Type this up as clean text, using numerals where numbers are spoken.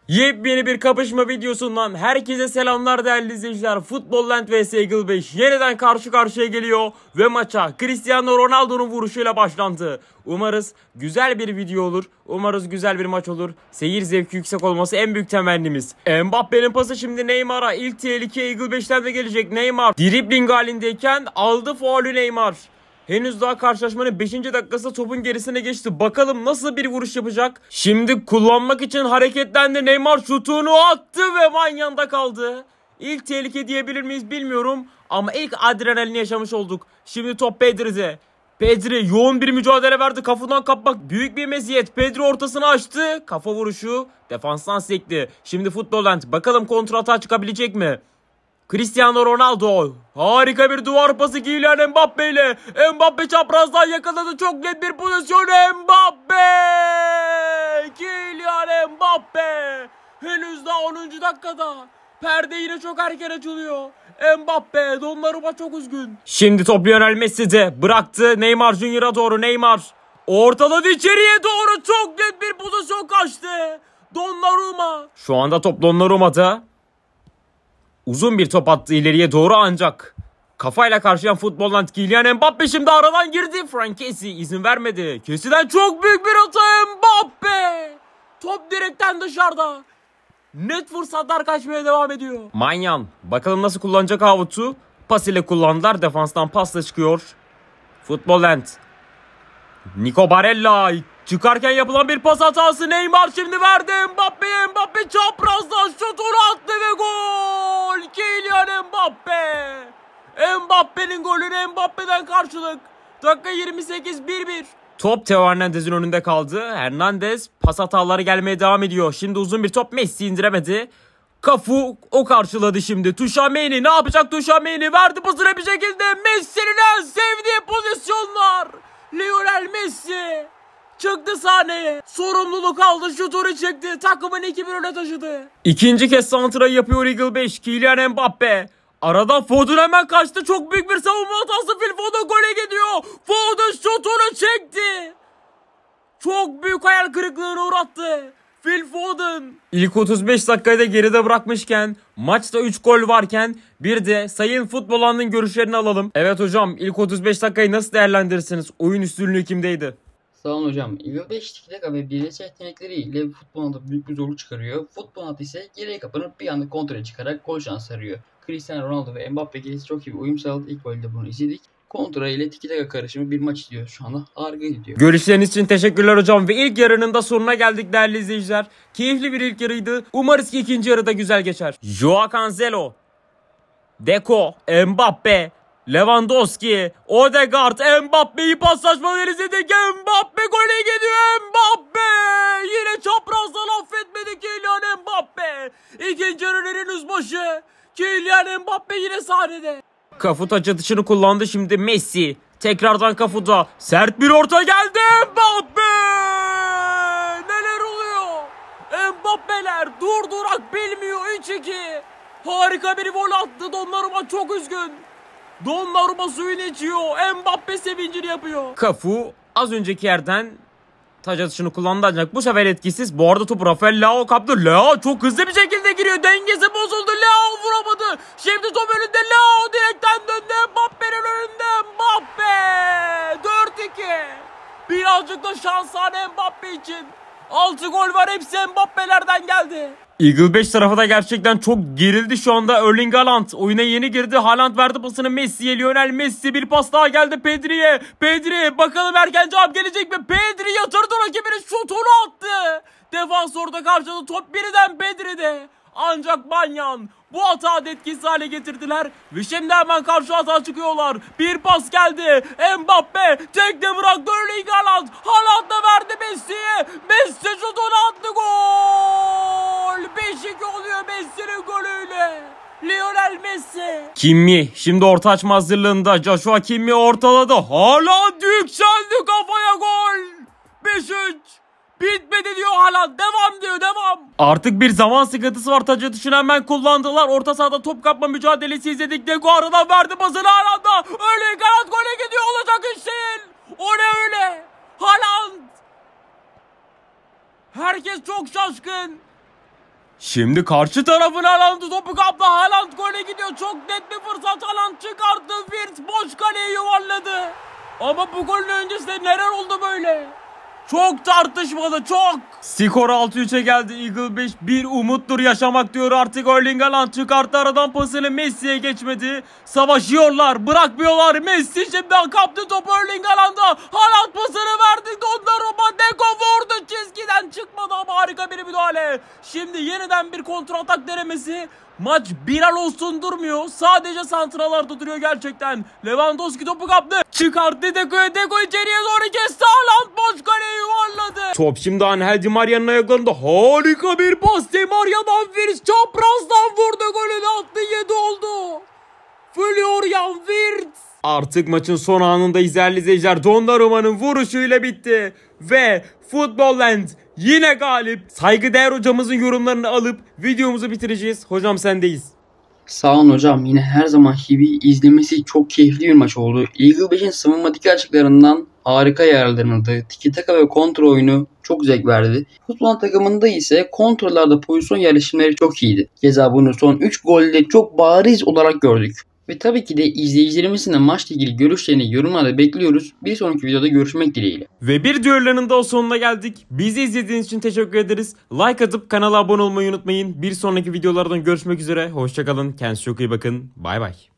Yepyeni bir kapışma videosundan herkese selamlar değerli izleyiciler. Futbolland vs Eagle 5 yeniden karşı karşıya geliyor ve maça Cristiano Ronaldo'nun vuruşuyla başlandı. Umarız güzel bir video olur. Umarız güzel bir maç olur. Seyir zevki yüksek olması en büyük temennimiz. Mbappe'nin pası şimdi Neymar'a. İlk tehlike Eagle 5'ten de gelecek. Neymar dribbling halindeyken aldı faulü Neymar. Henüz daha karşılaşmanın 5. dakikası topun gerisine geçti. Bakalım nasıl bir vuruş yapacak. Şimdi kullanmak için hareketlendi. Neymar şutunu attı ve manyanda kaldı. İlk tehlike diyebilir miyiz bilmiyorum. Ama ilk adrenalini yaşamış olduk. Şimdi top Pedri'de. Pedri yoğun bir mücadele verdi. Kafadan kapmak büyük bir meziyet. Pedri ortasını açtı. Kafa vuruşu defanstan sekti. Şimdi Futbolland bakalım kontrata çıkabilecek mi? Cristiano Ronaldo harika bir duvar pası Kylian Mbappe ile. Mbappe çaprazdan yakaladı, çok net bir pozisyon. Mbappe! Kylian Mbappe! Henüz daha 10. dakikada. Perde yine çok erken açılıyor. Mbappe, Donnarumma çok üzgün. Şimdi top Lionel Messi'de bıraktı Neymar Junior'a doğru. Neymar ortaladı içeriye doğru, çok net bir pozisyon kaçtı. Donnarumma. Şu anda top Donnarumma'da. Uzun bir top attı ileriye doğru ancak kafayla karşılayan Futbolland Kylian Mbappe şimdi aradan girdi. Frank Kessie izin vermedi. Kessie'den çok büyük bir hata Mbappe. Top direkten dışarıda. Net fırsatlar kaçmaya devam ediyor. Manyan bakalım nasıl kullanacak avutu. Pas ile kullandılar. Defanstan pasla çıkıyor Futbolland. Nico Barella çıkarken yapılan bir pas hatası. Neymar şimdi verdi Mbappe'ye. Mbappe çaprazdan şutunu attı ve gol. Kylian Mbappe. Mbappe'nin golüne Mbappe'den karşılık. Dakika 28, 1-1. Top Theo Hernandez'in önünde kaldı. Hernandez pas hataları gelmeye devam ediyor. Şimdi uzun bir top, Messi indiremedi. Cafu o karşıladı şimdi. Tchouaméni ne yapacak? Tchouaméni verdi pasını bir şekilde. Messi'nin en sevdiği pozisyonlar. Lionel Messi çıktı sahneye. Sorumluluk aldı, şutunu çekti. Takımın 2-1 öne taşıdı. İkinci kez santrayı yapıyor Eagle 5. Kylian Mbappe. Aradan Foden hemen kaçtı. Çok büyük bir savunma hatası. Phil Foden gole gidiyor. Foden şutunu çekti. Çok büyük hayal kırıklığına uğrattı Phil Foden. İlk 35 dakikayı da geride bırakmışken, maçta 3 gol varken bir de Sayın Futbolland'ın görüşlerini alalım. Evet hocam, ilk 35 dakikayı nasıl değerlendirirsiniz? Oyun üstünlüğü kimdeydi? Sağ olun hocam. Eagle 5 tiki taka ve bireysel yetenekleriyle Futbolland'a büyük bir zorluk çıkarıyor. Futbolland ise geriye kapanıp bir anda kontra çıkarak gol şansı arıyor. Cristiano Ronaldo ve Mbappe ikilisi çok iyi bir uyum sağladı. İlk golde bunu izledik. Kontra ile tiki taka karışımı bir maç izliyoruz şu anda. Harika gidiyor. Görüşleriniz için teşekkürler hocam ve ilk yarının da sonuna geldik değerli izleyiciler. Keyifli bir ilk yarıydı. Umarız ki ikinci yarıda güzel geçer. Joao Cancelo, Deco, Mbappe, Lewandowski, Odegaard, Mbappe'yi paslaşmaları izledik. Mbappe gole gidiyor. Mbappe yine çaprazdan affetmedi Kylian Mbappe. İkinci yarının henüz başı. Kylian Mbappe yine sahnede. Cafu taç atışını kullandı şimdi Messi. Tekrardan Cafu'da sert bir orta geldi. Mbappe! Neler oluyor? Mbappe'ler durdurak bilmiyor. 3-2. Harika bir gol attı. Donnarumma çok üzgün. Donnarumma suyunu içiyor. Mbappe sevincini yapıyor. Cafu az önceki yerden taç atışını kullandı ancak bu sefer etkisiz. Bu arada topu Rafael Leao kaptı. Leao çok hızlı bir şekilde giriyor. Dengesi bozuldu. Leao vuramadı. Şimdi top önünde. Leao direkten döndü. Mbappe'nin önünde. Mbappe 4-2. Birazcık da şanshane Mbappe için. 6 gol var. Hepsi Mbappe'lerden geldi. Eagle 5 tarafı da gerçekten çok gerildi şu anda. Erling Haaland oyuna yeni girdi. Haaland verdi pasını Messi'ye. Lionel Messi, bir pas daha geldi Pedri'ye. Pedri bakalım erken cevap gelecek mi? Pedri yatırdı rakibinin, şutunu attı. Defans orada karşıladı. Top birden Pedri'de. Ancak Manyan bu hata etkisiz hale getirdiler. Ve şimdi hemen karşı hata çıkıyorlar. Bir pas geldi. Mbappe tekte bıraktı Erling Haaland. Haaland da verdi Messi'ye. Messi şutunu attı, gol. 5-2 oluyor Messi'nin golüyle. Lionel Messi. Kimmi şimdi orta açma hazırlığında. Joshua Kimmi ortaladı. Haaland yükseldi, kafaya gol. 5-3. Bitmedi diyor Haaland. Devam diyor, devam. Artık bir zaman sıkıntısı var. Taç atışını hemen kullandılar. Orta sahada top kapma mücadelesi izledik. Deco aradan verdi pasını Haaland'a. Öyle Haaland gole gidiyor. Olacak iş değil. O ne öyle? Haaland. Herkes çok şaşkın. Şimdi karşı tarafın Haaland'ı topu kaptı. Haaland gole gidiyor. Çok net bir fırsat. Haaland çıkarttı. Wirtz boş kaleye yuvarladı. Ama bu golün öncesinde neler oldu böyle? Çok tartışmalı, çok. Skor 6-3'e geldi. Eagle 5 bir umuttur yaşamak diyor artık. Erling Haaland çıkarttı aradan pasını, Messi'ye geçmedi. Savaşıyorlar, bırakmıyorlar. Messi şimdi kaptı topu Erling Haaland'a. Haaland pasını verdi. Donnarumma, Deco vurdu. Çizgiden çıkmadı ama harika bir müdahale. Şimdi yeniden bir kontratak denemesi. Maç bir an olsun durmuyor. Sadece santralarda duruyor gerçekten. Lewandowski topu kaptı. Çıkarttı Deco'ya. Deco içeriye doğru kesti. Haaland boş kaleye yuvarladı. Top şimdi Angel Di Maria'nın ayaklarında. Harika bir pas. Di Maria'dan Wirtz çaprazdan vurdu. Golünü attı. 7 oldu. Florian Wirtz. Artık maçın son anındayız değerli izleyiciler. Donnarumma'nın vuruşuyla bitti. Ve Footballland yine galip. Saygıdeğer hocamızın yorumlarını alıp videomuzu bitireceğiz. Hocam sendeyiz. Sağ olun hocam. Yine her zamanki gibi izlemesi çok keyifli bir maç oldu. Eagle 5'in savunmadaki açıklarından harika yararlanıldı. Tiki taka ve kontrol oyunu çok zevk verdi. Futbol takımında ise kontrollerde pozisyon yerleşimleri çok iyiydi. Keza bunu son 3 golde çok bariz olarak gördük. Ve tabii ki de izleyicilerimizin de maçla ilgili görüşlerini yorumlarda bekliyoruz. Bir sonraki videoda görüşmek dileğiyle. Ve bir düellanın da sonuna geldik. Bizi izlediğiniz için teşekkür ederiz. Like atıp kanala abone olmayı unutmayın. Bir sonraki videolardan görüşmek üzere. Hoşçakalın. Kendinize çok iyi bakın. Bay bay.